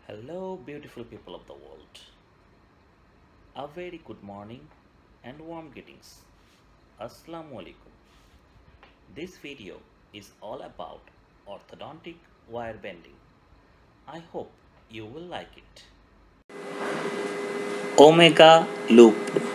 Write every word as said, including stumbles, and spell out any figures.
Hello, beautiful people of the world. A very good morning and warm greetings. Assalamu alaikum. This video is all about orthodontic wire bending. I hope you will like it. Omega loop.